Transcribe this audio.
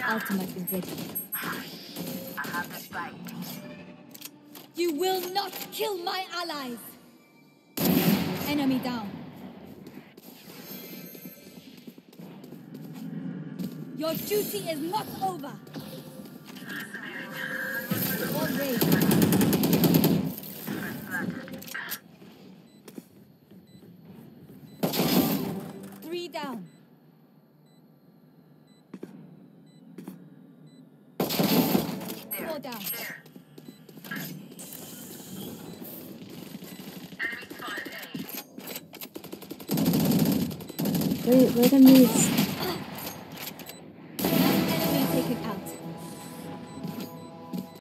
ultimate is ready. I have the spike. You will not kill my allies! Enemy down. Your duty is not over! All raised. 3 down. There. 4 down. There. Enemy spotted A. Wait, where the meats?